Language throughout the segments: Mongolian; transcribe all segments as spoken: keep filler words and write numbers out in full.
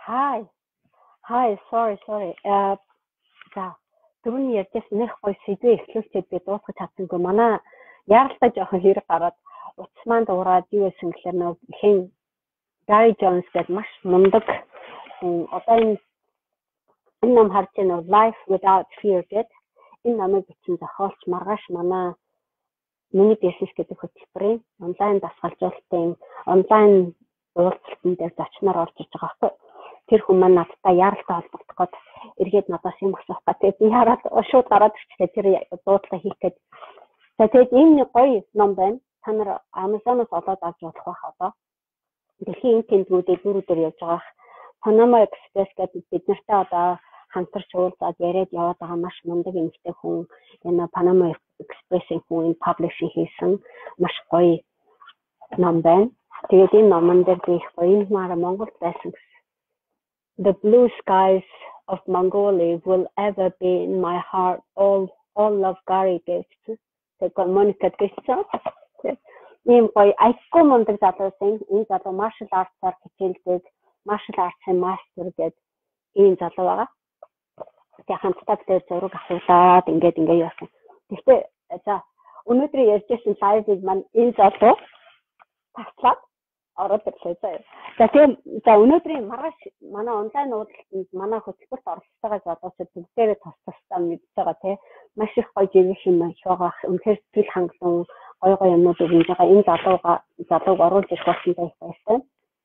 Hi. Hi, sorry, sorry. Э за түрүүний ярьжсэн нэх гоё сэдвээ эхлүүлчихэд би дуусгаж чадсангүй. Манай яаралтай жоохон хэрэг гараад утас маань дуураад юу гэсэн гэхээр нөө хэн Gary Jones гэдэг маш мундаг хүн одоо энэ энэ ном харж байна Life Without Fear гэдэг энэ номыг бичсэн зохиолч маргааш манай миний бизнес гэдэг хөтөлбөрийн онлайн дасгалжуулалтын онлайн уулзалтан дээр зочноор орж иж байгаа байхгүй. Тэр хүн маань надтай яаралтай холбогдох гээд эргээд надаас юм асуух гэдэг. Би хараад шууд гараад ирчихлээ тэр дуудлага хийх гээд. За тэгээд энэ гоё ном байна. Та нар Amazon-оос олоод авч болох байх одоо. Дэлхийн энд тэмдгүүдээр дөрүүдээр явж байгаа. Panama Express гэдэг бид нартай одоо хамтарч уулзаад яриад яваад байгаа маш мундаг эмэгтэй хүн. Энэ Panama Express-ийн хүн publishing хийсэн маш гоё ном байна. Тэгээд энэ номон дээр би их гоё юм аа Монгол байсан. The blue skies of Mongolia will ever be in my heart. All all of Gary gets. Тэгээд Monica гэсэн. Ийм гоё айхгүй мундаг залуусан. Энэ залуу martial arts-аар хичээлдэг, martial arts-ын master гэдэг ийм залуу байгаа. Тэгээд хамтдаа дээр зураг авуулаад ингээд ингээд явсан. Гэхдээ за өнөөдөр ярьжсэн live-ыг маань энэ залуу таслаад ороод ирлээ заяа. За тийм за өнөөдрийн маргааш манай онлайн уулзалтанд манай хөтөлбөрт оролцож байгаа залуучууд бүгдээрээ тус тусдаа мэдж байгаа тийм маш их гоё жиргэх юм их байгаа. Үнэхээр сэтгэл хангалуун гоё гоё юмнуудыг хийж байгаа энэ залууга залууг оруулж ирэх болсонтой байсан.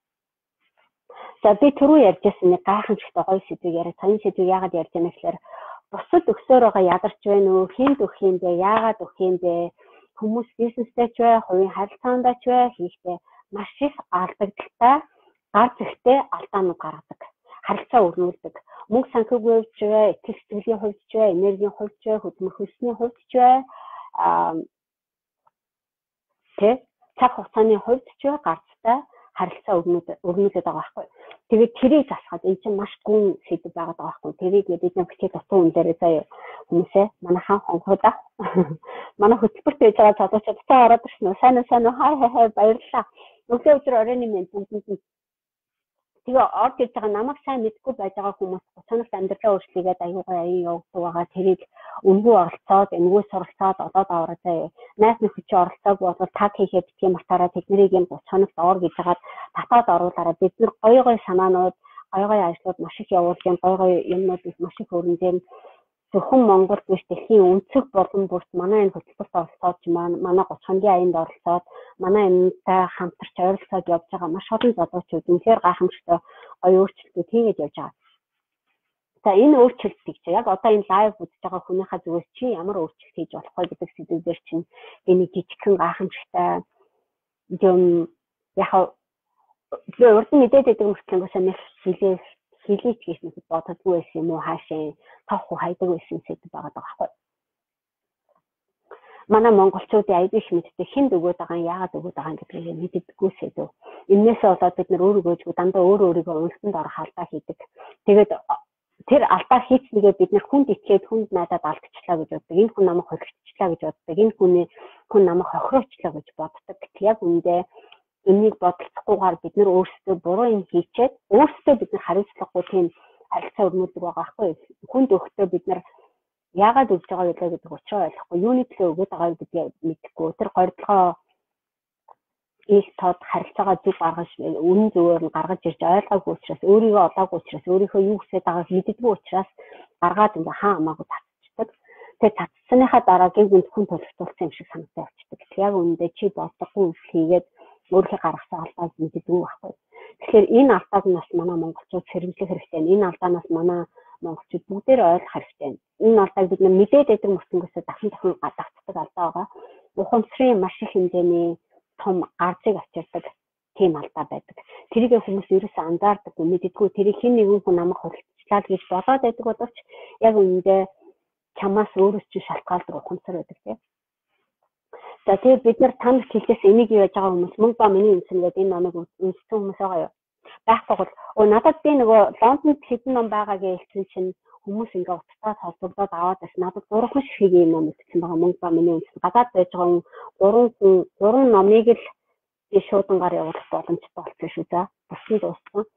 За би түрүү ярьжсэн нэг гайхамшигтай гоё сэдвийг яриа. Таны сэдвийг яагаад ярьж байна гэхээр бусад өгсөөр байгаа ядарч байна уу? Хинд өгөх юм бэ? Яагаад өгөх юм бэ? Хүмүүс бизнестэй ч бай, хувийн харилцаанд ч бай хийхдээ маш их алдагдaltaй гар зэгтэй алдаанууд гаргадаг. Харилцаа өрнүүлдэг. Мөнгө санхүүгийн хувьд ч бай, итгэл сэтгэлийн хувьд ч бай, энергийн хувьд ч бай, хөдөлмөр хөлсний хувьд ч бай, аа тэ цаг хугацааны хувьд ч бай гарцтай харилцаа өрнүүлдэг өрнүүлдэг байгаа байхгүй. Тэгээд тэрийг засахад энэ чинь маш гүн сэдв байгаа байхгүй. Тэрийг бид нэг бичиг дутуу хүн дээр заяа хүмүүсээ манай хаан хонгодаа манай хөтөлбөрт байж байгаа залуучууд цаа ороод ирсэн. Сайн уу сайн уу хай хай хай баярлалаа. Өглөө өдөр оройн минь бүгд тэгээ орж иж байгаа намайг сайн мэдгүй байж байгаа хүмүүс цаанаас амьдралаа өөрчлөгээд аюугаа аян явуулдаг байгаа. Тэрийг үнгүй оролцоод, энэгүй суралцаад одоо даавраа заяа. Найс нөхөд чи оролцоогүй бол таг хийхэд битгий матаараа тэднийг юм цаанаас ор гэж хагаад татаад оруулаараа бид нар гоё гоё санаанууд, гоё гоё ажлууд маш их явуулсан, гоё гоё юмнууд их маш их хөрөнгөөр зөвхөн Монгол биш дэлхийн өнцөг болон бүрт манай энэ хөтөлбөрт оролцоод маань манай гоц хоногийн аянд оролцоод манай энэтэй хамтарч ойролцоод явж байгаа маш олон залуучууд үнэхээр гайхамшигтай гоё өөрчлөлтүүд хийгээд явж байгаа. За энэ өөрчлөлтийг чи яг одоо энэ лайв үзэж байгаа хүнийхээ зүгээс чи ямар өөрчлөлт хийж болох вэ гэдэг сэдвээр чинь энэ жижигхэн гайхамшигтай юм яг би урд нь мэдээд байдаг мөртлөнгөөс нэг хэлээ хэлийч гэсэн боддоггүй байсан юм уу хаашаа тох хайдаг байсан сэдв байгаа байхгүй. Манай монголчуудын аяд их мэддэг хинд өгөөд байгаа нь яагаад өгөөд байгаа гэдгийг мэддэггүй сэдв. Иннээсээ болоод бид нар өөрийгөө дандаа өөр өөрийгөө уналтанд орох алдаа хийдэг. Тэгээд тэр алдаа хийцнийгээ бид нар хүнд итгээд хүнд найдаад алдчихлаа гэж боддог. Энэ хүн намайг хоригдчихлаа гэж боддог. Энэ хүний хүн намайг хохироочлаа гэж боддог. Яг үндэ энийг бодолцохгүйгээр бид нар өөрсдөө буруу юм хийчээд өөрсдөө бид нар хариуцлагагүй тийм харилцаа өрнүүлдэг байгаа байхгүй. Хүнд өгөхдөө бид нар яагаад өгж байгаа вэ гэдэг учраа ойлгохгүй. Юуны төлөө өгöd байгаа гэдгийг мэдэхгүй. Тэр гордлогоо их тод харилцаагаа зүг гаргаж үнэн зөвөөр нь гаргаж ирж ойлгоогүй учраас өөрийгөө олоогүй учраас өөрийнхөө юу хүсэж байгааг мэддэггүй учраас гаргаад ингээ хаан хамаагүй татчихдаг. Тэгээ татсныхаа дараа гин гүнд хүн төлөвлөлтсөн юм шиг санагдаж авчдаг. Яг үүндээ чи боддоггүй үйл хийгээд өөрийнхөө гаргасан алдааг мэддэггүй байхгүй. Тэгэхээр энэ алдааг нас манай монголчууд сэргийлэх хэрэгтэй. Энэ алдаанаас манай монголчууд бүгдээр ойлгох хэрэгтэй. Энэ алдааг бид мэдээд байдаг мөртөнгөөсөө дахин дахин гадагцдаг алдаа байгаа. Ухамсарын маш их хэмжээний том гарцыг авчирдаг тийм алдаа байдаг. Тэрийг хүмүүс ерөөсөө анзаардаг, мэддэггүй. Тэрийг хэн нэгэн хүн намайг хурцлаа гэж бодоод байдаг боловч яг үүндээ чамаас өөрөөс чинь шалтгаалдаг ухамсар байдаг тийм. За тэгээд бид нар танд хэлээс энийг яаж байгаа хүмүүс мөнгө ба миний үнсэн гэдэг энэ номыг үнсэн хүмүүс байгаа юу? Байхгүй бол оо надад би нөгөө Лондонд хэдэн ном байгаагээ хэлсэн чинь хүмүүс ингээ утастай холбогдоод аваад бас надад гурван шиг юм ном үлдсэн байгаа мөнгө ба миний үнсэн. Гадаад байж байгаа гурван хүн гурван номыг л би шуудангаар явуулах боломжтой болсон шүү дээ. Бусны дууссан.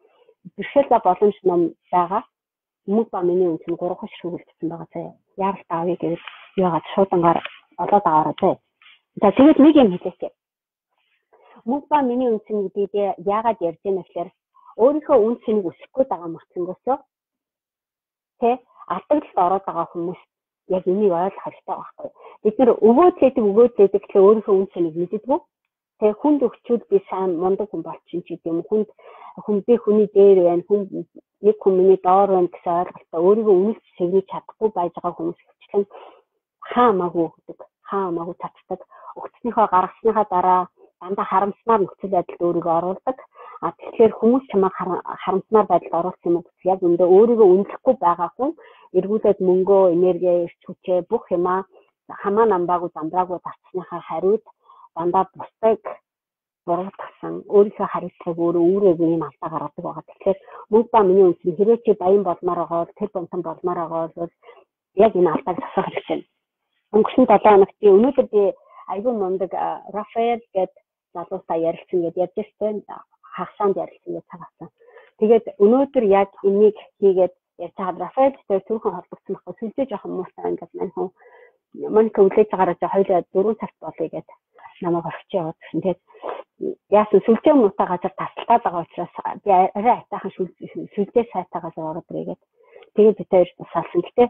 бэрхшээлээ боломж ном байгаа. Мөнгө ба миний үнц нь гурван хошир хөвөлдсөн байгаа зэ. Яаралт авъя гэж яагаад шуудангаар олоод аваарай зэ. За тэгээд нэг юм хэлээч. Мөнгө ба миний үнц нь гэдгийг яагаад ярьж байна гэхээр өөрийнхөө үнцнийг өсөхгүй байгаа мөртлөнгөөсөө тэ алдагдлалд ороод байгаа хүмүүс яг энийг ойлгох хэрэгтэй байхгүй. Бид нэр өгөөдлөдөг өгөөдлөдөг гэхээ өөрийнхөө үнцнийг мэддэггүй. Тэгээ хүнд өгчүүд би сайн мундаг хүн болчих ч гэдэг юм. Хүнд хүн би хүний дээр байна, хүн нэг хүн миний доор байна гэсэн ойлголтоо өөрийгөө үнэлж сэгнэж чадахгүй байж байгаа хүмүүс хэвчлэн хаа хамаагүй өгдөг, хаа хамаагүй татдаг. Өгцснийхөө гаргасныхаа дараа дандаа харамсмаар нөхцөл байдалд өөрийгөө оруулдаг. А тэгэхээр хүмүүс чамайг харамсмаар байдалд оруулсан юм бол яг өндөө өөрийгөө үнэлэхгүй байгаа хүн эргүүлээд мөнгөө, энерги, эрч хүчээ бүх юмаа хамаа намбаагүй замбраагүй татсныхаа хариуд дандаа бусдыг буруутгасан өөрийнхөө хариуцлагыг өөрөө үүрээгүй юм алдаа гаргадаг байгаа. Тэгэхээр мөнгө ба миний үнц нь хэрвээ чи баян болмоор байгаа бол тэр бомтон болмоор байгаа бол яг энэ алдааг засах хэрэгтэй. Өнгөрсөн долоо хоногт би өнөөдөр би айгүй мундаг Рафаэл гээд залуусаа ярилцсан гэдээ ярьж байсан. Хагасаанд ярилцсан гэж цагаасан. Тэгээд өнөөдөр яг энийг хийгээд ярьж байгаа Рафаэлтэй түрхэн холбогдсон байхгүй сүлжээ жоохон муутай ингээд мань хүн Моника үлээж гараад хоёулаа дөрвөн цагт болъё гэд намайг орчих яваад гэсэн. Тэгээд яасан сүлжээ муутай газар тасалдаад байгаа учраас би арай айтаахан сүлжээ сайтай газар ороод ирээд тэгээд бид хоёр тусалсан. Гэтэ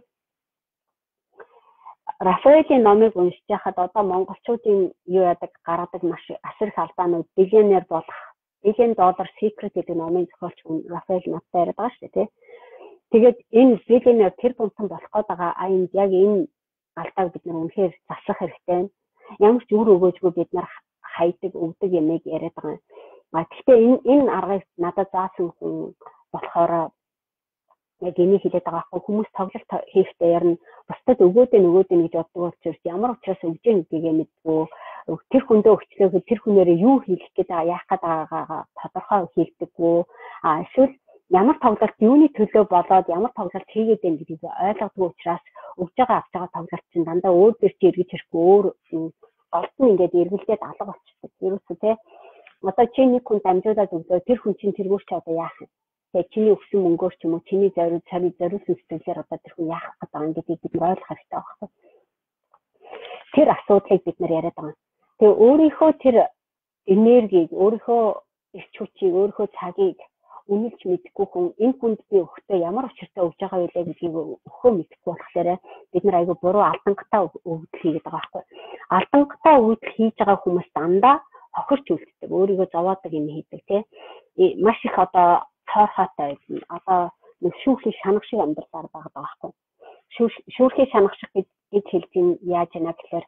Рафаэлийн номыг уншиж байхад одоо монголчуудын юу яадаг гаргадаг маш асар их алдаанууд биллионер болох Billion Dollar Secret гэдэг номын зохиолч хүн Рафаэл надтай яриад байгаа шүү дээ. Тэгээд энэ биллионер тэр бомтон болох гээд байгаа аянд яг энэ алдааг бид нар үнэхээр засах хэрэгтэй. Ямар ч үр өгөөжгүй бид нар хайдаг өгдөг юмыг яриад байгаа. А гэхдээ энэ энэ аргыг надад заасан хүн болохоор яг энийг хэлээд байгаа хүмүүс тоглолт хийхдээ ярина. Бусдад өгөөдөө нөгөөдөө гэж боддог учраас ямар учраас өгж юм гэдгийг мэдгүй. Тэр хүндээ өгчлөө тэр хүнээрээ юу хийх гээд байгаа яах гээд байгаагаа тодорхой хэлдэггүй. А эсвэл ямар тоглолт юуны төлөө болоод ямар тоглолт хийгээд байна гэдгийг ойлгодгүй учраас өгж байгаа авч байгаа тоглолт чинь дандаа өөр дээр чи эргэж ирэхгүй өөр олсон ингээд эргэлдээд алга болчихдог. Ерөөсөө тий. Одоо чи нэг хүн дамжуулаад өглөө тэр хүн чинь тэргүүр чи одоо яах юм? Тэгээ чиний өгсөн мөнгөөр ч юм уу чиний зориуд царид зориулсан сэтгэлээр одоо тэр хүн яах гээд байгаа гэдгийг бид ойлгох хэрэгтэй байна. Тэр асуудлыг бид нар яриад байгаа. Тэгээ өөрийнхөө тэр энергийг, өөрийнхөө эрч хүчийг, өөрийнхөө цагийг үнэлж мэдгүй хүн энэ хүнд би өгтөө ямар учиртай өгж байгаа вэ гэдгийг өхөө мэдэхгүй болохоор бид нар айгүй буруу алдангатай өгдөл хийгээд байгаа байхгүй. Алдангатай өгдөл хийж байгаа хүмүүс дандаа хохирч үлддэг, өөрийгөө зовоодаг юм хийдэг тий. Маш их одоо цоорхоотой байсан. Одоо нэг шүүхийн шанах шиг амьдралаар байгаа байхгүй. Шүүхийн шанах шиг гэж хэлдэг яаж яана гэхээр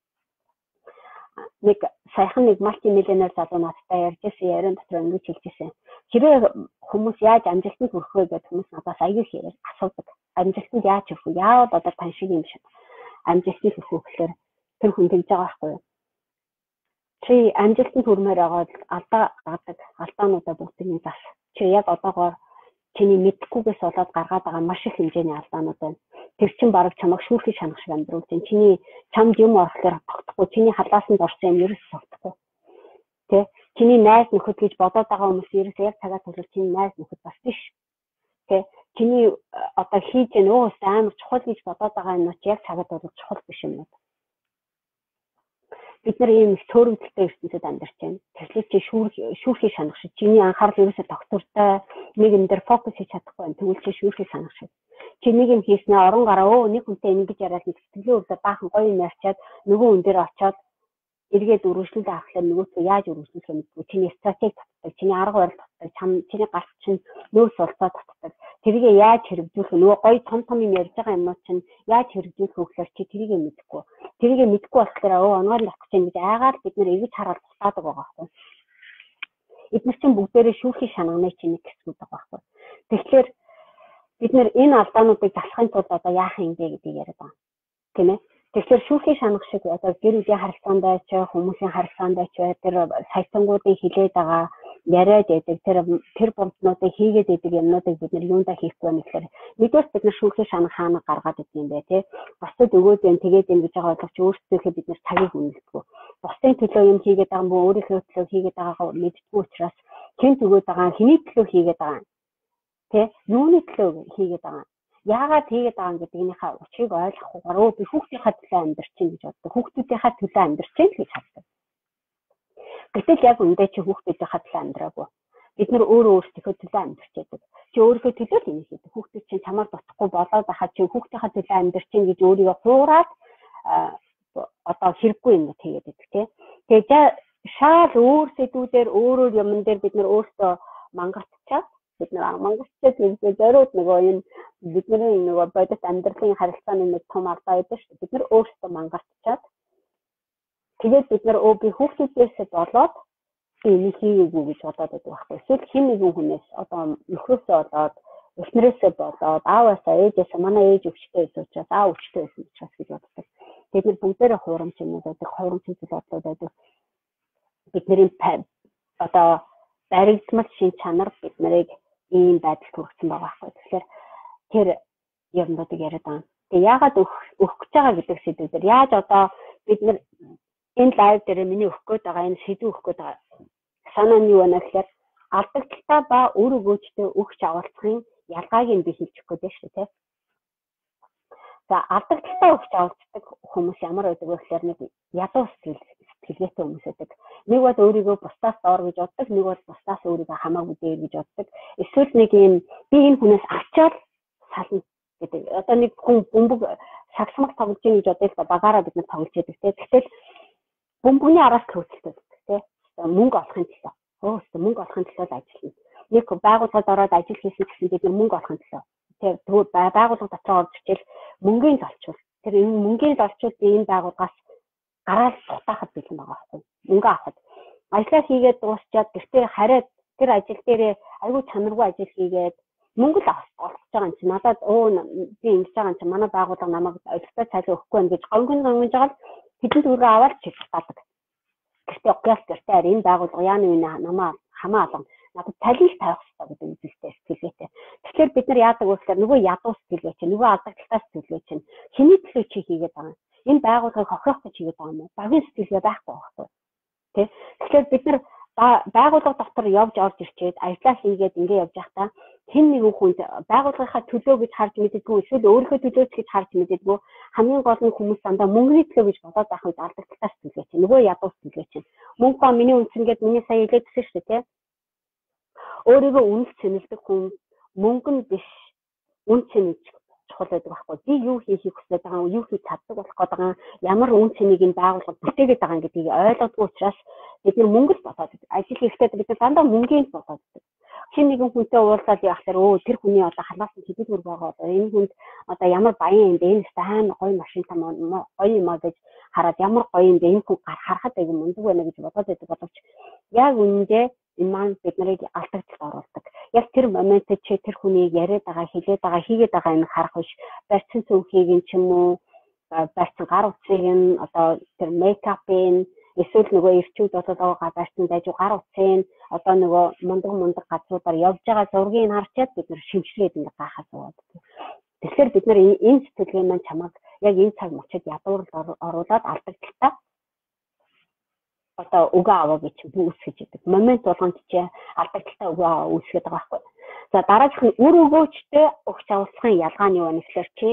нэг саяхан нэг мультимиллионер залуу надтай ярьж байсан ярин дотор ингэж хэлжсэн. Хэрвээ хүмүүс яаж амжилтанд хүрэх вэ гэдэг хүмүүс надаас аягүй их асуудаг. Амжилтанд яаж хүрэх вэ? Яавал одоо тань шиг юм шиг амжилтанд хүрэх вэ гэхээр тэр хүн тэгж байгаа байхгүй юу? Чи амжилтанд хүрмээр байгаа алдаа гаргадаг алдаануудаа бүгдийг зас. Чи яг одоогоор чиний мэдхгүйгээс болоод гаргаад байгаа маш их хэмжээний алдаанууд байна. Тэр чин бараг чамайг шүүхийн шанах шиг амьдруулсан. Чиний чамд юм орохлоор тогтохгүй, чиний халаасанд орсон юм ерөөс тогтохгүй. Тэ? Чиний найз нөхөд гэж бодоод байгаа хүмүүс ерөөс яг цагаа төлөв чиний найз нөхөд бас биш. Тэ? Чиний одоо хийж нөө амар чухал гэж бодоод байгаа юм уу яг цагаа төлөв чухал биш юм уу? Бид нар ийм төөрөгдөлтэй ертөнцид амьдарч байна. Тэгэхээр чи шүүхийн шанах шиг чиний анхаарал ерөөсөө доктортой нэг юм дээр фокус хийж чадахгүй байна. Тэгвэл чи шүүхийн шанах шиг. Чи нэг юм хийснэ орон гараа өө нэг хүнтэй ингэж яриад нэг сэтгэлийн өвдө баахан гоё юм ярьчаад нөгөө хүн дээр очиод эргээд үргэлжлүүлээ авахлаа нөгөөсөө яаж үргэлжлүүлэх юм бэ? Чиний стратеги татдаг, чиний арга барил татдаг, чиний гарт чинь нөөц улсаа татдаг. Тэрийг яаж хэрэгжүүлэх вэ? Нөгөө гоё том том юм ярьж байгаа юмнууд чинь яаж хэрэгжүүлэх вэ гэхээр чи тэрийг мэдэхгүй. Тэрийг мэдэхгүй болохоор өө онгоор авах чинь гэж айгаад бид нэр эргэж хараад тусаадаг байгаа байхгүй. Эдгээр чинь бүгдээрээ шүүхийн шанагны чинь нэг хэсгүүд байгаа байхгүй. Тэгэхээр бид нэр энэ алдаануудыг засахын тулд одоо яах юм бэ гэдгийг яриад байгаа. Тийм ээ. Тэгэхээр шүүхийн шанах шиг одоо гэр бүлийн харилцаанд байж, хүмүүсийн харилцаанд байж, тэр сайтангуудыг хилээд байгаа яриад байдаг тэр тэр бомтнуудыг хийгээд байдаг юмнуудыг бид нэр юундаа хийхгүй юм гэхээр нэгдүгээр бид нар шүүхийн шанах хаана гаргаад идэв юм бэ тий. Бусдад өгөөд юм тэгээд юм гэж байгаа боловч өөрсдийнхөө бид нар цагийг үнэлдэг. Бусдын төлөө юм хийгээд байгаа юм бо өөрийнхөө төлөө хийгээд байгаагаа мэддэг учраас хэн зүгөөд байгаа хэний төлөө хийгээд байгаа Тэ юуны төлөө хийгээд байгаа. Яагаад хийгээд байгаа гэдгийнхаа учрыг ойлгохгүйгээр өө би хүүхдийнхаа төлөө амьдарч чинь гэж боддог. Хүүхдүүдийнхаа төлөө амьдарч чинь гэж хардаг. Гэтэл яг үндэ чи хүүхдүүдийнхаа төлөө амьдраагүй. Бид нар өөрөө өөрсдийнхөө төлөө амьдарч байдаг. Чи өөрийнхөө төлөө л юм хийдэг. Хүүхдүүд чинь чамаар дутхгүй болоод байхад чи хүүхдийнхаа төлөө амьдарч чинь гэж өөрийгөө хуураад одоо хэрэггүй юм тэгээд байдаг тий. Тэгээд шал өөр сэдвүүдээр өөрөөр юмн дээр бид нар өөрсдөө мангартчаад бид нар мангартчаад гэдэг зориуд нөгөө юм бидний нөгөө бодит амьдралын харилцааны нэг том алдаа байдаг шүү. Бид нар өөрсдөө мангартчаад тэгээд бид нар өө би хүүхдүүдээс болоод би энийг хийгээгүй гэж бодоод байдаг байхгүй. Эсвэл хин нэгэн хүнээс одоо нөхрөөсөө болоод эхнэрээсээ болоод ааваасаа ээжээсээ манай ээж өвчтэй байсан учраас аав өвчтэй байсан учраас гэж боддог. Тэгээд бид бүгдээрээ хуурамч юм байдаг, хуурамч зүйлүүд байдаг. Бидний одоо баригдмал шин чанар бид нарыг ийм байдалд хүргэсэн байгаа байхгүй. Тэгэхээр тэр юмнуудыг яриад байгаа. Тэгээ яагаад өгөх гэж байгаа гэдэг сэдвүүдээр яаж одоо бид нар энэ лайв дээр миний өгөх гээд байгаа энэ сэдв өгөх гээд байгаа санаа нь юу вэ гэхээр алдагдaltaа ба өөр өгөөчтэй өгч авалцахын ялгааг нь би хэлчих гээд байна шүү дээ. За алдагдaltaа өгч авалцдаг хүмүүс ямар байдаг вэ гэхээр нэг ядуу сэтгэл сэтгэлгээтэй хүмүүс байдаг. Нэг бол өөрийгөө бусдаас доор гэж боддог, нэг бол бусдаас өөрийгөө хамаагүй дээр гэж боддог. Эсвэл нэг юм би энэ хүнээс авчаад сална гэдэг. Одоо нэг хүн бөмбөг сагсмаг тоглож ийн гэж бодъё л багаараа бид нар тоглож байдаг те. Тэгтэл бөмбөгний араас хөөцөлтэй те. Мөнгө олохын төлөө. Өөстө мөнгө олохын төлөө ажиллана. Нэг байгууллагад ороод ажил хийсэн гэсэн бид нар мөнгө олохын төлөө. Тэр байгууллага дотор орж ичээл мөнгөний золчвол. Тэр энэ мөнгөний золчвол би энэ байгууллагаас гараад тутаахад бэлэн байгаа байхгүй. Мөнгө авахд. Ажлаа хийгээд дуусчаад гэртээ хараад тэр ажил дээрээ айгүй чанаргүй ажил хийгээд мөнгө л олох гэж байгаа юм чи надад өө би ингэж байгаа юм чи манай байгууллага намайг олигтой цалин өгөхгүй юм гэж гонгон гонгож байгаа л хэдэн төгрөгөө аваад чиглэлтаадаг. Гэртээ гялс гэртээ энэ байгууллага яаны үнэ намаа хамаа алга надад цалин их тавих хэрэгтэй гэдэг үзэлтэй сэтгэлгээтэй. Тэгэхээр бид нар яадаг вэ гэхээр нөгөө ядуу сэтгэлгээ чинь нөгөө алдагдaltaа сэтгэлгээ чинь хэний төлөө чи хийгээд байгаа юм. Энэ байгууллагыг хохирох гэж хийгээд байгаа юм уу? Багийн сэтгэлгээ байхгүй байхгүй. Тэ? Тэгэхээр бид нар байгууллага дотор явж орж ирчээд ажиллаа хийгээд ингэ явж байхдаа хэн нэгэн хүнд байгууллагынхаа төлөө гэж харж мэддэггүй эсвэл өөрийнхөө төлөөч гэж харж мэддэггүй хамгийн гол нь хүмүүс дандаа мөнгөний төлөө гэж бодоод байх үед алдагдaltaа сэтгэлгээ чинь нөгөө ядуу сэтгэлгээ чинь мөнгө миний үнцэнгээд миний сая хэлээдсэн шүү дээ тэ өөрийгөө үнэлж цэнэлдэг хүн мөнгө нь биш үн цэнэж чухал байдаг байхгүй би юу хийхийг хүсэж байгаа юу хийж чаддаг болох гээд байгаа ямар үн цэнийг энэ байгууллага бүтээгээд байгаа гэдгийг ойлгодгүй учраас бид нар мөнгө л бодоод ажил хийхдээ бид нар дандаа мөнгөний бодоод хин нэгэн хүнтэй уулзаад явахлаар өө тэр хүний одоо халаас нь хэдий төр байгаа одоо энэ хүнд одоо ямар баян юм бэ энэ сайн гоё машинтай гоё юм аа гэж хараад ямар гоё юм бэ энэ хүн харахад айгүй мундаг байна гэж бодоод байдаг боловч яг үүндээ энэ маань бид нарыг алдагдaltaд оруулдаг. Яг тэр моментод чи тэр хүний яриад байгаа, хэлээд байгаа, хийгээд байгаа юм харах биш. Барьцсан цүнхийг нь ч юм уу, барьцсан гар утсыг нь одоо тэр мейкапын эсвэл нөгөө ирчүүд болоод байгаа барьцсан дайжуу гар утсын одоо нөгөө мундаг мундаг газруудаар явж байгаа зургийг харчаад бид нар шимшрээд ингээ гахаас яваад. Тэгэхээр бид нар энэ сэтгэлгээ маань чамаг яг энэ цаг мөчид ядуурл оруулаад алдагдaltaа одоо өгөө аваа гэж үүсгэж идэг. Момент болгонд чи алдагдaltaа өгөө аваа үүсгэж байгаа байхгүй. За дараагийнх нь үр өгөөчтэй өгч авалцахын ялгаа нь юу вэ гэхээр чи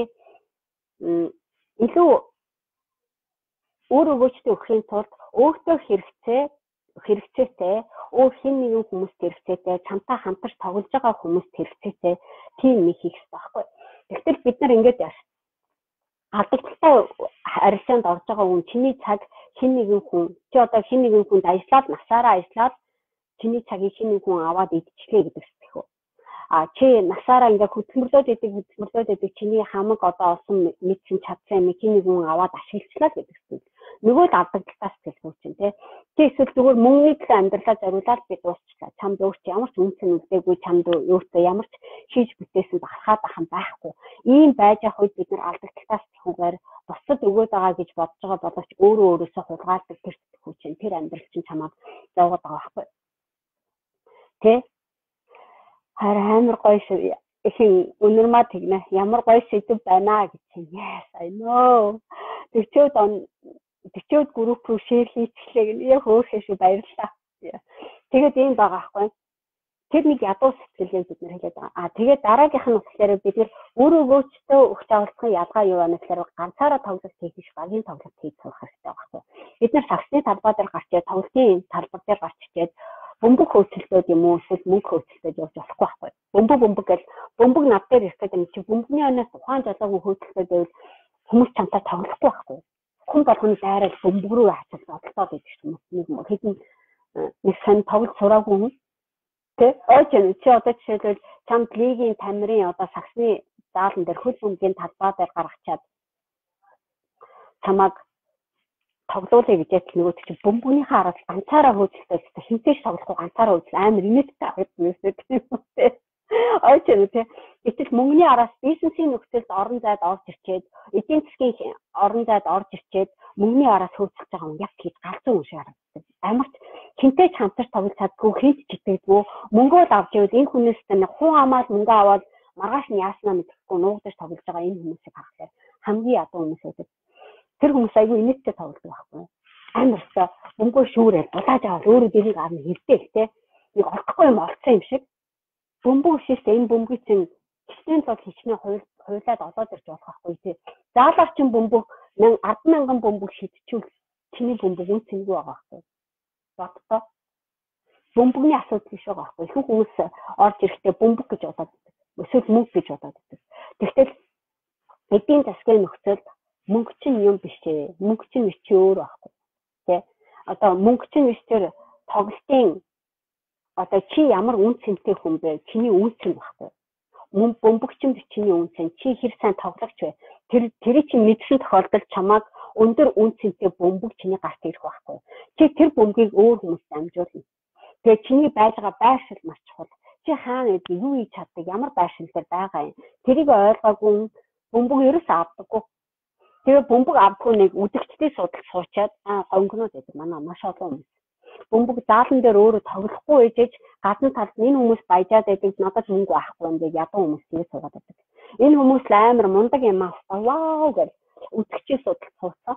илүү үр өгөөчтэй өгөхийн тулд өөртөө хэрэгцээ хэрэгцээтэй өөр хэн нэгэн хүмүүст хэрэгцээтэй чамтай хамтарч тоглож байгаа хүмүүст хэрэгцээтэй тийм нэг хийх хэрэгтэй байхгүй. Тэгтэл бид нар ингэж яаш алдагдaltaа арилжаанд орж байгаа хүн чиний цаг хэн нэгэн хүн чи одоо хэн нэгэн хүнд ажиллаад насаараа ажиллаад чиний цагийг хэн нэгэн хүн аваад идчихлээ гэдэг сэтгэх үү. А чи насаараа ингээ хөдөлмөрлөөд идэг хөдөлмөрлөөд идэг чиний хамаг одоо олсон мэдсэн чадсан юм хэн нэгэн хүн аваад ашиглацлаа гэдэг сэтгэл. Нөгөө л алдагдaltaа сэтгэл чинь тий. Чи эсвэл зүгээр мөнгөний төлөө амьдралаа зориулаад би дуусчлаа. Чамд өөрч ямар ч үнсэн үлдээгүй чамд өөртөө ямар ч хийж бүтээсэн бахархаад ах юм байхгүй. Ийм байж ах үед бид нар алдагдaltaа сэтгэхүүгээр бусад өгөөд байгаа гэж бодож байгаа боловч өөрөө өөрөөсөө хулгайлдаг тэр сэтгэхүй чинь тэр амьдрал чинь чамаад зовоод байгаа байхгүй. Тэ? Харин амар гоё шүү. Ихэн өнөрмаа тэгнэ. Ямар гоё сэдв байна гэж чинь. Yes, I know. Тэвчүүд он тэвчүүд групп руу шеэр хийчихлээ гэнэ. Яг хөөхөө шүү баярлалаа. Тэгээд ийм байгаа байхгүй. тэр нэг ядуу сэтгэлээ бид нэр хэлээд байгаа. А тэгээд дараагийнх нь болохоор бид нэр өөр өгөөчтэй өгч авалцсан ялгаа юу байна гэхээр ганцаараа тоглолт хийх биш, багийн тоглолт хийж сурах хэрэгтэй байхгүй. Бид нар сагсны талбай дээр гарч ирээд тоглолтын талбар дээр гарч ирээд бөмбөг хөөцөлтөд юм уу эсвэл мөнгө хөөцөлтөд явж болохгүй байхгүй. Бөмбөг бөмбөг гэл бөмбөг над дээр ирэх гэдэг юм чи бөмбөгний өнөөс ухаан жолоогүй хөөцөлтөд байвал хүмүүс чамтай тоглохгүй байхгүй. Хүн болгоны дайраад бөмбөг рүү хачаад бодлоо гэдэг хүмүүс нэг хэдэн нэг сан тоглолт сураагүй юм. Тэ ойч юм чи одоо жишээлбэл чамд лигийн тамирын одоо сагсны заалан дээр хөл бөмбөгийн талбай дээр гаргачаад чамаг тоглоулъя гэж нөгөө чи бөмбөгнийхээ араас ганцаараа хөөцөлтөд хинтэж тоглохгүй ганцаараа хөөцөл амар инээдтэй аваад нүстэй. Ойч юм тий. Гэтэл мөнгөний араас бизнесийн нөхцөлд орон зайд орж ирчээд эдийн засгийн орон зайд орж ирчээд мөнгөний араас хөөцөлж байгаа юм яг хийж галзуу юм шиг харагддаг. Амарч хинтэж хамтар тоглож чаддгүй хинт читэгдгүй мөнгөө л авч явал энэ хүнээс нэг хуу хамаал мөнгө аваад маргааш нь яаснаа мэдэхгүй нуугдаж тоглож байгаа энэ хүмүүсийг харахаар хамгийн ядуу хүмүүс байдаг. Тэр хүмүүс айгүй инээдтэй тоглож байгаа байхгүй. Амарчаа мөнгөө шүүрээ булааж аваад өөрөө дэрийг авна хэрдээ те. Нэг олдохгүй юм олцсон юм шиг. Бөмбөг шиштэй энэ бөмбөгийг чинь хичнээн тул хичнээн хуйлаад олоод ирж болох байхгүй тий. Заалаар чин бөмбөг ард мянган бөмбөг шидчихвэл чиний бөмбөг үн цэнгүй байгаа байхгүй. Бодтоо. Бөмбөгний асуудал биш байгаа байхгүй. Их хүмүүс орж ирэхдээ бөмбөг гэж бодоод байдаг. Эсвэл мөнгө гэж бодоод байдаг. Тэгвэл эдийн засгийн нөхцөлд мөнгө чинь юм биш ээ. Мөнгө чинь биш чи өөр байхгүй. Тэ. Одоо мөнгө чинь биш тэр тоглолтын одоо чи ямар үн цэнтэй хүн бэ? Чиний үн цэн баггүй. Мөн бөмбөгчин чиний үн цэн. Чи хэр сайн тоглогч вэ? Тэр тэрийг чи мэдсэн тохиолдолд чамайг өндөр үн цэнтэй бөмбөг чиний гарт ирэх байхгүй. Чи тэр бөмбөгийг өөр хүмүүст амжуулна. Тэгээ чиний байж байгаа байршил маш чухал. Чи хаана гэдэг юу хийж чаддаг? Ямар байршил дээр байгаа юм? Тэрийг ойлгоогүй бөмбөг ерөөс авдаггүй. Тэгээ бөмбөг авдаггүй нэг үдэгчдээ судалж суучаад аа гонгнууд гэдэг манай маш олон хүмүүс. Бөмбөг заалан дээр өөрөө тоглохгүй ээжэж гадна талд энэ хүмүүс баяжаад байдаг надад мөнгө авахгүй юм дээр ядуу хүмүүс тийм суугаад байдаг. Энэ хүмүүс л амар мундаг юм аа. Вау гэж үтгэжээ судалж сууцаа.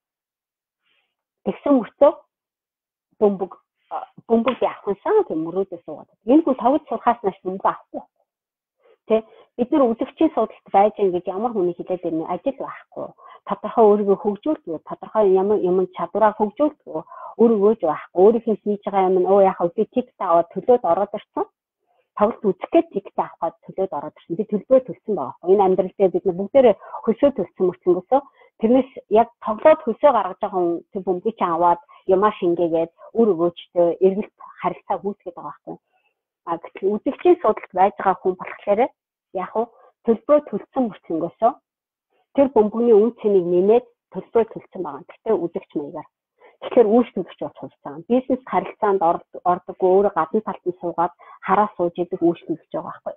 Тэгсэн мөртөө бөмбөг бөмбөг явахсан тийм мөрөөдөө суугаад. Энэ хүн тоглож сурахаас нааш мөнгө авахгүй. Тэ бид нар үтгэжээ судалт байж ингэж ямар хүний хэлээд ирнэ ажил байхгүй. Тодорхой өөрийгөө хөгжүүлдэг, тодорхой ямар юм чадвараа хөгжүүлдэг, өөрийгөө байхгүй, өөрийнхөө хийж байгаа юм нь оо яхаа би тикт аваад төлөөд ороод ирсэн. Тоглолт үзэхэд тикт аваад төлөөд ороод ирсэн. Би төлбөрөө төлсөн байгаа. Энэ амьдрал дээр бид нар бүгдээрээ хөлсөө төлсөн мөрчөнгөөсөө тэрнээс яг тоглоод хөлсөө гаргаж байгаа хүн тэр бөмбөгийг аваад ямаа шингээгээд өөрийгөөчтэй эргэлт харилцаа гүйцэтгэж байгаа байхгүй. А гэтэл үзэгчийн судалт байж байгаа хүн болохоор яг уу төлбөрөө төлсөн мөрчөнгөөсөө тэр бөмбөгний үн цэнийг нэмээд төлбөрөө төлсөн байгаа. Гэхдээ үзэгч маягаар. Тэгэхээр үйлчлүүлэгч болж хувцсан. Бизнес харилцаанд ордоггүй өөрөө гадна талд нь суугаад хараа сууж идэг үйлчлүүлэгч байгаа байхгүй.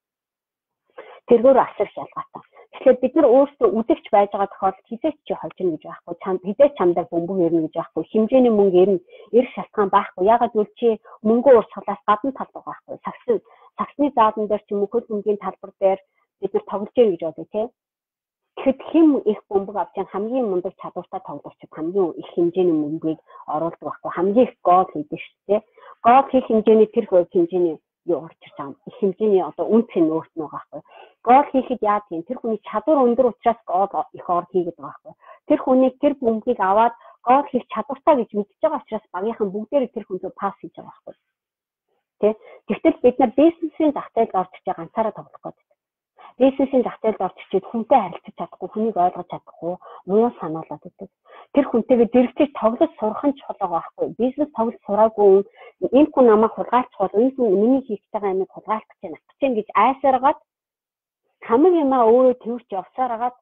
Тэргээр асар шалгаатай. Тэгэхээр бид нар өөрсдөө үзэгч байж байгаа тохиолдолд хизээч чи хожно гэж байхгүй. Чамд хизээч чамдаа бөмбөг ирнэ гэж байхгүй. Хэмжээний мөнгө ирнэ. Ирэх шалтгаан байхгүй. Ягаад гэвэл чи мөнгө урсгалаас гадна талд байгаа байхгүй. Сагсны сагсны заалан дээр ч юм уу хөл бөмбөгийн талбар дээр бид нар тоглож ирнэ гэж бодъё тий. Тэгэхэд хэм их бөмбөг авч хамгийн мундаг чадвартай тоглогч хамгийн их хэмжээний мөнгөийг оруулдаг байхгүй хамгийн их гол хийдэг шүү дээ. Гол хийх хэмжээний тэр хувь хэмжээний юу орж ирж байгаа юм. Их хэмжээний одоо үн цэн өөрт нь байгаа байхгүй. Гол хийхэд яа тийм тэр хүний чадвар өндөр учраас гол их ор хийгээд байгаа байхгүй. Тэр хүнийг тэр бөмбөгийг аваад гол хийх чадвартай гэж мэдж байгаа учраас багийнхан бүгдээрээ тэр хүнтэй пасс хийж байгаа байхгүй. Тэ? Тэгвэл бид нар бизнесийн зах зээлд орж ирж ганцаараа тоглох гэдэг. Бизнесийн зах зээлд орж ирчихэд хүнтэй харилцаж чадахгүй, хүнийг ойлгож чадахгүй, муу санаалаад байдаг. Тэр хүнтэйгээ дэрвчиж тоглож сурах нь чухал байгаа байхгүй. Бизнес тоглож сураагүй энэ хүн намайг хулгайлцвал энэ хүн миний хийх байгаа юмыг хулгайлах гэж натгах юм гэж айсаргаад хамаг юмаа өөрөө тэрч явсараад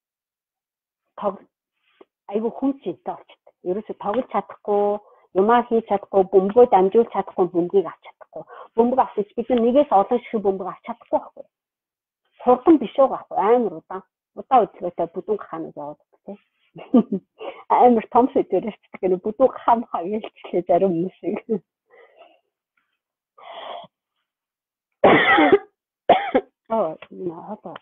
тог айгүй хүн чийтэй болчихдог. Ерөөсө тоглож чадахгүй, юмаа хийж чадахгүй, бөмбөгөө дамжуулж чадахгүй, бөмбөгийг авч чадахгүй. Бөмбөг авсаж бид нэгээс олон шиг бөмбөг авч чадахгүй байхгүй. Хурдан биш байгаа байхгүй амар удаан. Удаан үзлээтэй бүдүүн хаанаас яваад тийм. Амар том сэдвэр шүү дээ. Бүдүүн хаан хаягчлээ зарим хүмүүс. Аа, наа.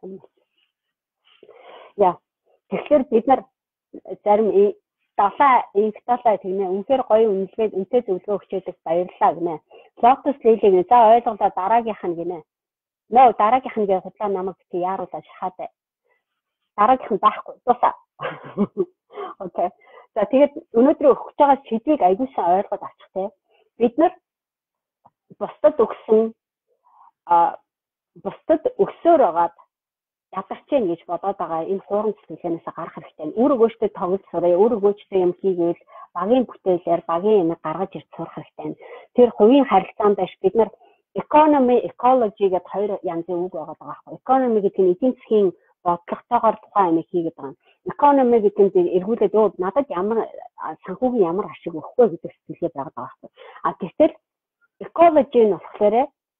Яа. Тэгэхээр бид нар зарим далаа инкталаа тийм ээ. Үнэхээр гоё үнэлгээд үнтэй зөвлөгөө өгчөөдөг баярлалаа гинэ. Lotus Lily-г за ойлголоо дараагийнх нь гинэ. Нөө дараагийнх нь гэж худлаа намайг бити яаруулаа шахаад. Дараагийнх нь байхгүй. Дуусаа. Окей. За тэгээд өнөөдөр өгч байгаа сэдвийг аягуулсан ойлгоод авчих те. Бид нар бусдад өгсөн а бусдад өсөөр байгаад ядарч гэн гэж бодоод байгаа энэ хуурын сэтгэлээс гарах хэрэгтэй. Өөр өгөөчтэй тоглож сураа, өөр өгөөчтэй юм хийгээл багийн бүтээлээр багийн юм гаргаж ирж сурах хэрэгтэй. Тэр хувийн харилцаанд дэш бид нар economy, ecology гэдэг хоёр янзын үг байгаа байхгүй. Economy гэдэг нь эдийн засгийн бодлоготойгоор тухайн юм хийгээд байгаа. Economy гэдэг нь эргүүлээд өө надад ямар санхүүгийн ямар ашиг өгөх вэ гэдэг сэтгэлгээ байгаа байхгүй. А гэтэл ecology нь болохоор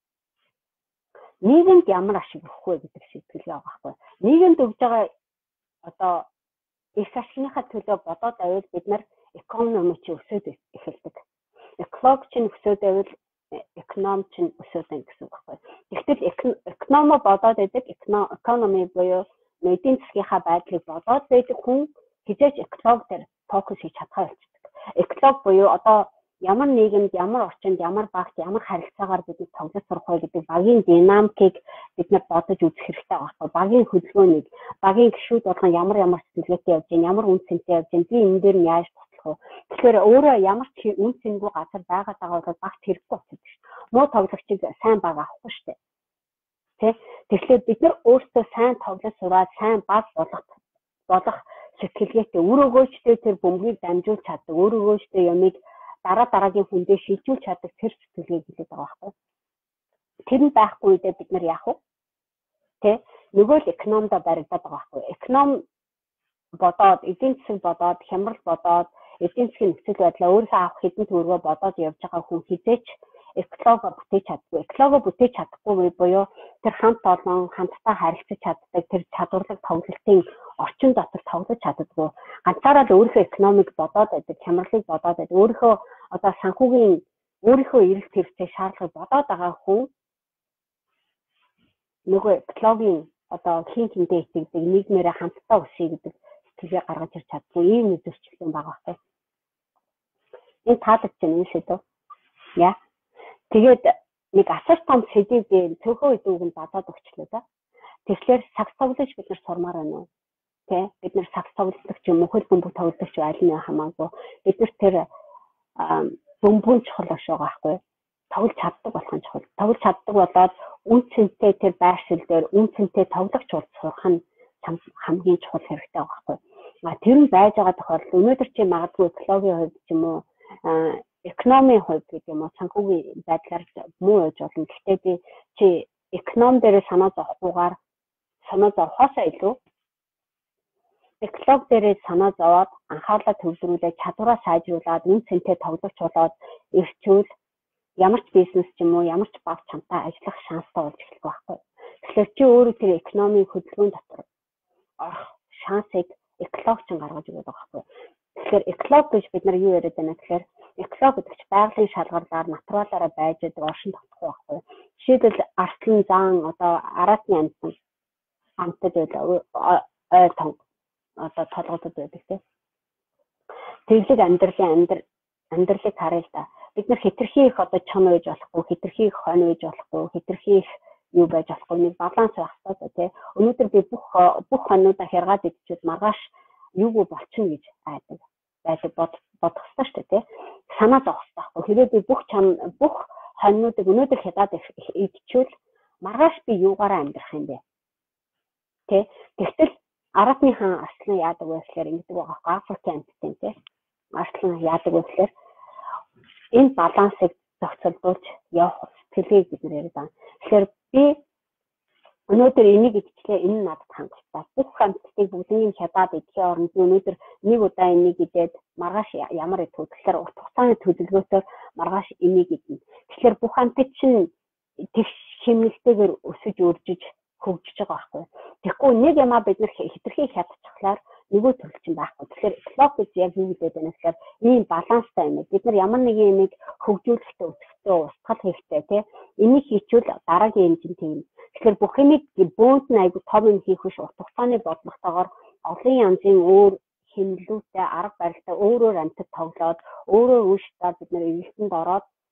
нийгэмд ямар ашиг өгөх вэ гэдэг сэтгэлгээ байгаа байхгүй. Нийгэмд өгж байгаа одоо их ашигныхаа төлөө бодоод байвал бид нар economy чи өсөд эхэлдэг. Ecology чинь өсөд байвал economy чинь өсөд байх гэсэн үг байхгүй. Тэгтэл economy бодоод байдаг, economy буюу эдийн засгийнхаа байдлыг бодоод байдаг хүн хизээч ecology дээр фокус хийж чадхаа болчихдог. Ecology буюу одоо ямар нийгэмд, ямар орчинд, ямар багт, ямар харилцаагаар бид тоглож сурах вэ гэдэг багийн динамикийг бид нар бодож үзэх хэрэгтэй байхгүй. Багийн хөдөлгөөнийг, багийн гишүүд болгон ямар ямар сэтгэлгээтэй явж байна, ямар үн цэнтэй явж байна, би энэ дээр нь яаж туслах вэ? Тэгэхээр өөрөө ямар ч үн цэнгүй газар байгаа даа бол багт хэрэггүй болчихсон шүү дээ. Муу тоглогчийг сайн баг авахгүй шүү дээ. Тэ? Тэгэхээр бид нар өөрсдөө сайн тоглож сураад, сайн баг болох болох сэтгэлгээтэй өөр өгөөчтэй тэр бөмбөгийг дамжуулж чаддаг, өөр өгөөчтэй ямиг дараа дараагийн хүндээ шилжүүлж чаддаг тэр сэтгэлгээ хэлээд байгаа байхгүй. Тэр нь байхгүй үедээ бид нар яах вэ? Тэ? Нөгөө л экономда баригдаад байгаа байхгүй. Эконом бодоод, эдийн засаг бодоод, хямрал бодоод, эдийн засгийн нөхцөл байдлаа өөрийнхөө авах хэдэн төгрөгөө бодоод явж байгаа хүн хизээч экологи бүтээж чаддаггүй. Экологи бүтээж чадахгүй буюу тэр хамт олон, хамтдаа харилцаж чаддаг, тэр чадварлаг тоглолтын орчин дотор тоглож чаддаггүй. Ганцаараа л өөрийнхөө экономик бодоод байдаг, хямралыг бодоод байдаг. Өөрийнхөө одоо санхүүгийн өөрийнхөө эрэлт хэрэгцээ шаардлагыг бодоод байгаа хүн нөгөө экологийн одоо хин хинтэй итгэдэг, нийгмээрээ хамтдаа өсөе гэдэг сэтгэлгээ гаргаж ирч чаддаггүй. Ийм нэг зөрчил байгаа байхгүй. Энэ таалагдж байна юм шиг дөө. Яа. Тэгээд нэг асар том сэдвээр цөөхөн үед үгэнд бадаад өгчлөө да. Тэгэхээр сакс тоглож бид нар сурмаар байна уу? Тэ бид нар сакс тоглох юм уу, хөл бөмбөг тоглох юм аль нь хамаагүй. Бид нар тэр бөмбөг чухал шүү байхгүй. Тоглож чаддаг болох нь чухал. Тоглож чаддаг болоод үн цэнтэй тэр байршил дээр үн цэнтэй тоглогч болж сурах нь хамгийн чухал хэрэгтэй байхгүй. А тэр нь байж байгаа тохиолдолд өнөөдөр чи магадгүй экологийн хувьд ч юм уу экономийн хувьд гэдэг юм уу санхүүгийн байдлаар муу байж болно. Гэхдээ би чи эконом дээр санаа зовхгүйгээр санаа зовхоосоо илүү экологи дээр санаа зовоод анхаарлаа төвлөрүүлээд чадвараа сайжруулад үн цэнтэй тоглогч болоод ирчүүл ямар ч бизнес ч юм уу ямар ч баг чамтай ажиллах шанстай болж эхлэх байхгүй. Тэгэхээр чи өөрөө тэр экономийн хөдөлгөөн дотор орох шансыг экологч гаргаж өгöd байгаа байхгүй. Тэгэхээр экологи гэж бид нар юу яриад байна гэхээр экологи гэдэг чинь байгалийн шалгарлаар натуралаараа байж байгаа оршин тогтох байхгүй. Жишээлбэл арслан зан одоо араатны амьтан амтад байл ой тонг одоо толгойд байдаг тийм. Тэглэг амьдралын амьдрал амьдралыг харъя л да. Бид нар хэтэрхий их одоо чон байж болохгүй, хэтэрхий их хонь байж болохгүй, хэтэрхий их юу байж болохгүй нэг баланс байх хэрэгтэй тийм. Өнөөдөр би бүх бүх хоньнуудаа хяргаад идчихвэл маргааш юугүй болчихно гэж айдаг. Байдаг бодох хэрэгтэй шүү дээ тийм. Санаа зовх хэрэгтэй. Хэрвээ би бүх чам бүх хоньнуудыг өнөөдөр хядаад идчихвэл маргааш би юугаараа амьдрах юм бэ? Тэ. Тэгтэл араатны хаан арслан яадаг вэ гэхээр ингэдэг байгаа. Африкийн амьтан тийм. Арслан яадаг вэ гэхээр энэ балансыг зохицуулж явах сэтгэлгээг бид нэр яриад байна. Тэгэхээр би өнөөдөр энийг идчихлээ энэ надад хангалттай. Бүх амьтдыг бүгднийг хядаад идэхийн оронд өнөөдөр нэг удаа энийг идээд маргааш ямар идэх вэ гэхээр урт хугацааны төлөвлөгөөсөөр маргааш энийг идэнэ. Тэгэхээр бүх амьтд чинь тэгш хэмнэлтэйгээр өсөж өржиж хөгжиж байгаа байхгүй. Тэгэхгүй нэг юмаа бид нар хэтэрхий хядчихлаар нөгөө төрөл чинь байхгүй. Тэгэхээр экологи гэж яг юу гэдэг вэ гэхээр ийм баланстай юм. Бид нар ямар нэг юмыг хөгжүүлэхдээ өсгөхдөө устгал хэрэгтэй тий. Энийг хийчихвэл дараагийн хэмжээнд тийм. Тэгэхээр бүх юмыг бөөнд нь айгу том юм хийх биш урт хугацааны бодлоготойгоор олон янзын өөр хэмнэлүүтэй арга барилтай өөрөөр амьтад тоглоод өөрөөр үүштэй бид нар эргэлтэнд ороод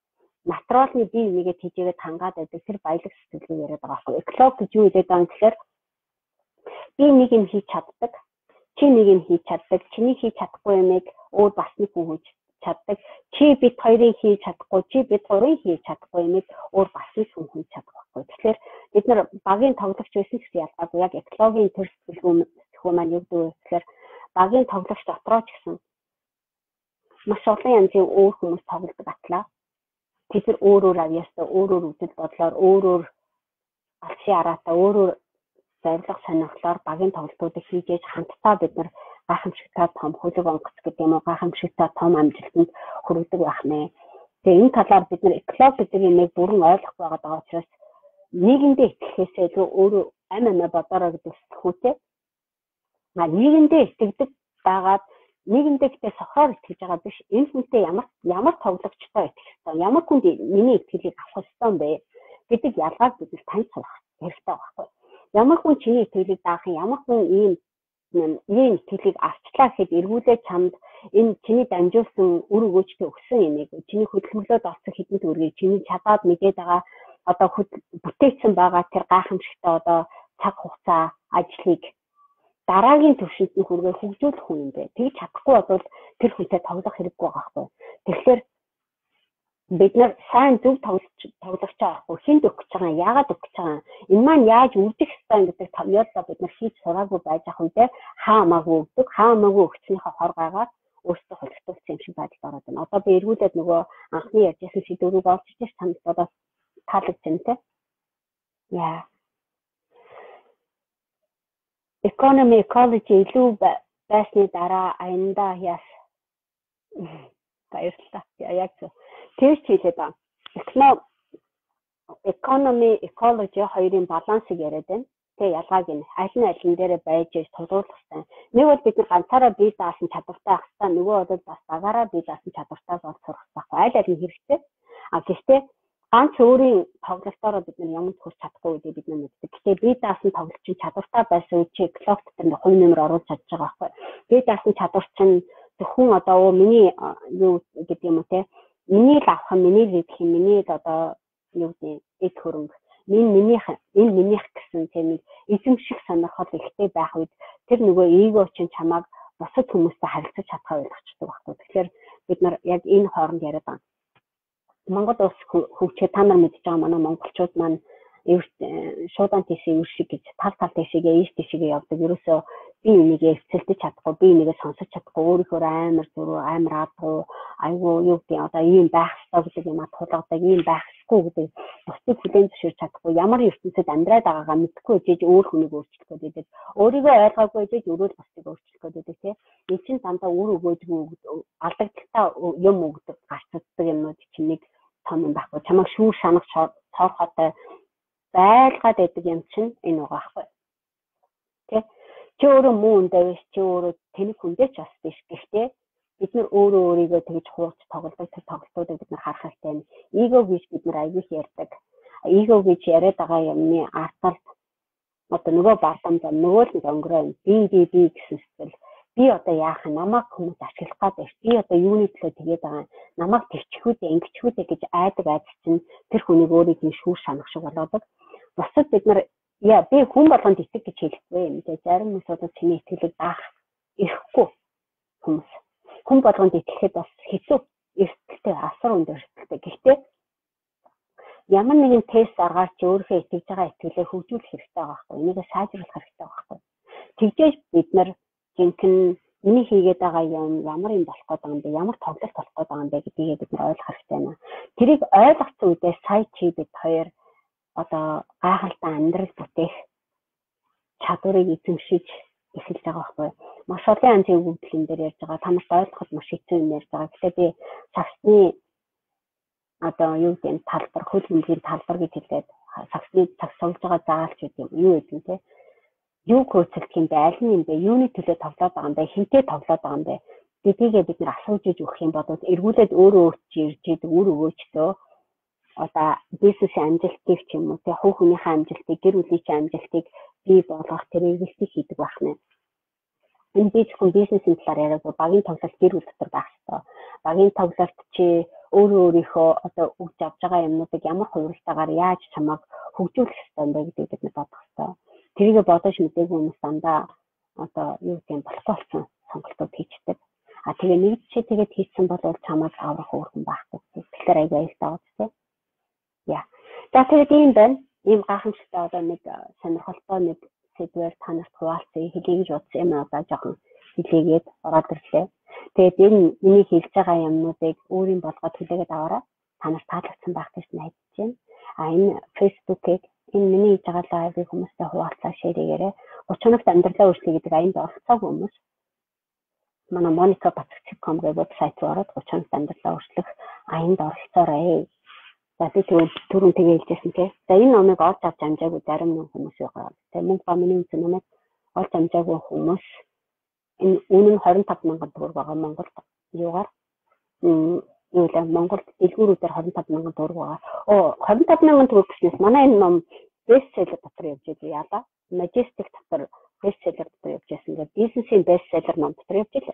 натуралны бие нэгээд хийжээгээд хангаад байдаг тэр баялаг сэтгэлийг яриад байгаа байхгүй. Эклог гэж юу гэдэг вэ гэхээр би нэг юм хийж чаддаг, чи нэг юм хийж чаддаг, чиний хийж чадахгүй юмыг өөр бас нэг хүн хийж чаддаг, чи бид хоёрын хийж чадахгүй, чи бид гурван хийж чадахгүй юмыг өөр бас нэг хүн хийж чадах байхгүй. Тэгэхээр бид нар багийн тоглогч байсан гэсэн ялгаагүй яг эклогийн төр сэтгэлгүй маань юу гэдэг вэ гэхээр багийн тоглогч дотроо ч гэсэн маш олон янзын өөр хүмүүс тоглодог атлаа. Тэд нар өөрөөр авьяастай, өөрөөр үзэл бодлоор, өөрөөр алсын араатай, өөрөөр зорилго сонирхлоор багийн тоглолтуудыг хийж хамтдаа бид нар гайхамшигтай том хөлөг онгоц гэдэг юм уу гайхамшигтай том амжилтанд хүргэдэг байх нэ. Тэгээ энэ талаар бид нар эклог гэдэг юмыг бүрэн ойлгох байгаа учраас нийгэмдээ итгэхээс илүү өөрөө амь амиа бодороо гэдэг сэтгүүтэй. А нийгэмдээ итгэдэг байгаад нийгэмдээ гэтээ сохоор итгэж байгаа биш. Энэ хүнтэй ямар ямар тоглогчтой итгэх ёстой, ямар хүнд миний итгэлийг авах ёстой юм бэ гэдэг ялгааг бид таньж сурах хэрэгтэй байхгүй. Ямар хүн чиний итгэлийг даах юм, ямар хүн ийм ийм итгэлийг авчлаа гэхэд эргүүлээ чамд энэ чиний дамжуулсан үр өгөөжтэй өгсөн юмыг чиний хөдөлмөрлөд олсон хэдэн төгрөгийг чиний чадаад мэдээд байгаа одоо бүтээсэн байгаа тэр гайхамшигтай одоо цаг хугацаа ажлыг дараагийн төвшөнд нь хүргээ хөгжүүлэх хүн юм бэ. Тэгж чадахгүй бол тэр хүнтэй тоглох хэрэггүй байгаа байхгүй. Тэгэхээр бид нар сайн зөв тоглож тоглож байгаа хүнд өгч байгаа яагаад өгч байгаа энэ маань яаж үрдэх ёстой гэдэг томьёолоо бид нар хийж сураагүй байж ах үедээ хаа хамаагүй өгдөг хаа хамаагүй өгснөхийн хор гайгаар өөрсдөө холбогдсон юм шиг байдалд ороод байна. Одоо би эргүүлээд нөгөө анхны ярьжсэн шийдвэрийг олж ичээс танд одоо таалагдж байна те. Яа. Economy ecology илүү байсны дараа аянда яас баярлалаа. Яг зөв. Тэр чиглэлээ ба. Economy ecology хоёрын балансыг яриад байна. Тэгээ ялгааг нь аль нь аль нь дээр байж тулгуурлах хэрэгтэй. Нэг бол бид нар ганцаараа бие даасан чадвартай ах хэрэгтэй. Нөгөө бол бас багаараа бие даасан чадвартай бол сурах хэрэгтэй. Аль аль нь хэрэгтэй. А гэхдээ ганц өөрийн тоглолтоороо бид нар ямар ч хүрч чадахгүй гэдэг бид нар мэддэг. Гэхдээ бие даасан тоглолт чинь чадвартай байсан үе чи эклог дээр хувь нэмэр оруулж чадж байгаа байхгүй. Бие даасан чадвар чинь зөвхөн одоо миний юу гэдэг юм уу те. Миний л авах, миний л идэх, миний л одоо юу гэдэг эд хөрөнгө. Энэ минийх, энэ минийх гэсэн тийм нэг эзэмших сонирхол ихтэй байх үед тэр нөгөө эго чинь чамааг бусад хүмүүстэй харилцаж чадхаа ойлгочтой байхгүй. Тэгэхээр бид нар яг энэ хооронд яриад байна. Монгол улс хөгжиж та нар мэдж байгаа манай монголчууд маань шуудан тийшээ үршиг гэж тал тал тийшээгээ ийш тийшээгээ явдаг. Ерөөсөө би энийг эвцэлдэж чадахгүй, би энийг сонсож чадахгүй, өөрийнхөө амар зүрх, амар адуу, айгүй юу гэдэг одоо ийм байх хэрэгтэй гэдэг юм а тулгадаг, ийм байх хэрэггүй гэдэг бусдыг хүлээн зөвшөөрч чадахгүй, ямар ертөнцид амьдраад байгаагаа мэдхгүй ээжж өөр хүнийг өөрчлөх гэдэг. Өөрийгөө ойлгоогүй ээжж өөрөө бусдыг өөрчлөх гэдэг тийм. Энэ чинь дандаа үр өгөөжгүй алдагдaltaа юм өгдөг, гарцдаг юмнууд чинь нэг том юм байхгүй. Чамайг шүүр шанах цоорхотой байлгаад байдаг юм чинь энэ байгаа байхгүй. Тэ? Чи өөрөө муу үндэ биш, чи өөрөө тэнэг хүндээ ч бас биш. Гэхдээ бид нар өөрөө өөрийгөө тэгж хуурч тоглодог тэр тоглолтуудыг бид нар харах хэрэгтэй юм. Эго гэж бид нар аягүй ярьдаг. Эго гэж яриад байгаа юмны арталт одоо нөгөө баатам зам нөгөө л өнгөрөө би би би гэсэн сэтгэл. Би одоо яах вэ? Намайг хүмүүс ашиглах гэдэг. Би одоо юуны төлөө тэгээд байгаа юм? Намайг тэгчихүүдээ, ингэчихүүдээ гэж айдаг айдаг чинь тэр хүнийг өөрийг нь шүүр шанах шиг болоодог. Бусад бид нар яа би хүн болгонд итэг гэж хэлэхгүй юм. Тэгээ зарим хүмүүс одоо чиний итгэлийг даах ирэхгүй хүмүүс. Хүн болгонд итгэхэд бас хэцүү. Эрсдэлтэй, асар өндөр эрсдэлтэй. Гэхдээ ямар нэгэн тест аргаар чи өөрийнхөө итгэж байгаа итгэлээ хөгжүүлэх хэрэгтэй байгаа байхгүй. Энийг сайжруулах хэрэгтэй байгаа байхгүй. Тэгжээж бид нар жинхэнэ миний хийгээд байгаа юм ямар юм болох гээд байгаа юм бэ? Ямар тоглолт болох гээд байгаа юм бэ гэдгийг бид нар ойлгох хэрэгтэй байна. Тэрийг ойлгоцсон үедээ сая чи бид хоёр одоо гайхалтай амьдрал бүтээх чадварыг эзэмшиж эхэлж байгаа байхгүй. Маш олон янзын өгөгдлийн дээр ярьж байгаа. Та нарт ойлгоход маш хэцүү юм ярьж байгаа. Гэхдээ би сагсны одоо юу гэдэг талбар, хөл хөндгийн талбар гэж хэлээд сагсны цаг суулж байгаа заалч гэдэг юм. Юу гэдэг вэ? Юу хөөцөлдөх юм бэ? Аль нь юм бэ? Юуны төлөө тоглоод байгаа юм бэ? Хинтээ тоглоод байгаа юм бэ? Гэдгийг бид нар асууж иж өгөх юм бол эргүүлээд өөрөө өөрчилж ирж идэг үр өгөөжтөө одоо бизнесийн амжилтыг ч юм уу те хувь хүнийхээ амжилтыг, гэр бүлийн амжилтыг бий болгох тэр эргэлтийг хийдэг байх нь. Энэ би зөвхөн бизнесийн талаар яриаг багийн тоглолт гэр бүл дотор байх хэрэгтэй. Багийн тоглолт чи өөрөө өөрийнхөө одоо өгч авч байгаа юмнуудыг ямар хувиралтаагаар яаж чамайг хөгжүүлэх ёстой юм бэ гэдгийг бид бодох ёстой. Тэрийгэ бодож мэдээгүй хүмүүс дандаа одоо юу гэм болохгүй болсон сонголтууд хийчихдэг. А тэгээ нэг чи тэгээд хийсэн бол чамайг аврах өөрхөн байхгүй. Тэгэхээр аяга аюултай байгаа тийм. Яа. За тэгээд ийм байна. Ийм гайхамшигтай одоо нэг сонирхолтой нэг сэдвээр та нарт хуваалцъя хэлье гэж бодсон юм одоо жоохон хэлээгээд ороод ирлээ. Тэгээд энэ миний хэлж байгаа юмнуудыг өөрийн болгоод хүлээгээд аваарай. Та нарт таалагдсан байх гэж найдаж байна. А энэ Facebook-ийг энэ миний хийж байгаа лайвыг хүмүүстэй хуваалцаа шеэрээрэй. гурван хоногт амьдралаа өөрчлөе гэдэг аянд оролцоогүй хүмүүс манай monica batak dot com гэх вебсайт руу ороод гурван хоногт амьдралаа өөрчлөх аянд оролцоорой. За тэгээд түрүүн тэгээ хэлжсэн тий. За энэ номыг олж авч амжаагүй зарим хүмүүс байгаа. Тэгээ мөнгө ба миний үнэн номыг олж амжаагүй хүмүүс энэ үнэн двадцать five мянган төгрөг байгаа Монголд юугаар м юу л Монголд дэлгүүрүүдээр двадцать five мянган төгрөг байгаа. Оо двадцать five мянган төгрөг гэснээс манай энэ ном бестселлер дотор явж байгаа яалаа. Majestic дотор бестселлер дотор явж байсан. Ингээд бизнесийн бестселлер ном дотор явж байлаа.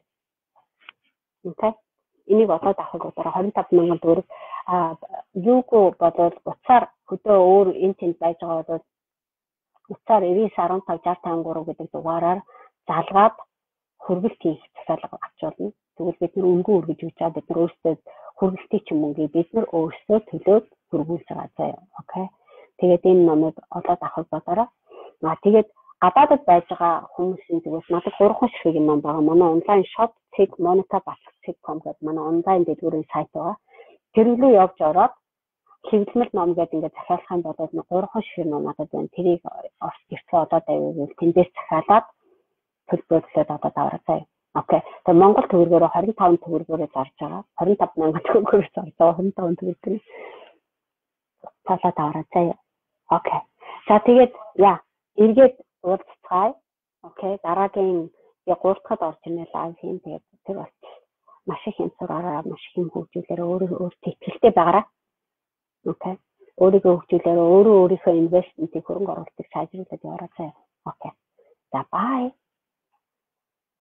Окей. Энийг олоод авах удаараа двадцать five мянган төгрөг а юугүй бодвол уцаар хөдөө өөр энэ тэнд байж байгаа бол уцаар nine one five six five three гэдэг дугаараар залгаад хөргөлт хийх захиалга авч болно. Тэгвэл бид нар өнгө өргөж өгч чад бид нар өөрсдөө хөргөлтийн ч мөнгөийг бид нар өөрсдөө төлөөд хөргүүлж байгаа заяа. Окей. Тэгээд энэ номыг олоод авах бодороо. А тэгээд гадаадд байж байгаа хүмүүсийн зүгээс надад гурван ширхэг ном байгаа. Манай онлайн shop Tech monica batak dot com гэдэг манай онлайн дэлгүүрийн сайт байгаа. Тэр рүү явж ороод хэвлэмэл ном гэдэг ингээд захиалах юм бол гурван ширхэг ном надад байна. Тэрийг орс гэртээ олоод авъя. Тэндээс захиалаад төлбөрлөөд одоо даврацаа. Окей. Тэгээ Монгол төгрөгөөр twenty-five төгрөгөөр зарж байгаа. twenty-five мянган төгрөгөөр зарж байгаа. twenty-five төгрөг. Цаалаа даврацаа. Окей. За тэгээд яа, эргээд уулзцгаая. Окей. Дараагийн яг гурав дахьад орж ирнэ лайв хийн. Тэгээд тэр бас маш их юм сураараа, маш их юм хөгжүүлээрээ өөрөө өөртөө итгэлтэй байгаарай. Окей. Өөрийгөө хөгжүүлээрээ өөрөө өөрийнхөө инвестментийг хөрөнгө оруулалтыг сайжруулад яваарай. Окей. За бай.